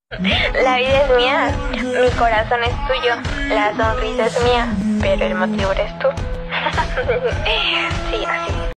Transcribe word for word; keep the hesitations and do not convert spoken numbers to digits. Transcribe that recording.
La vida es mía, mi corazón es tuyo, la sonrisa es mía, pero el motivo eres tú. Sí, así.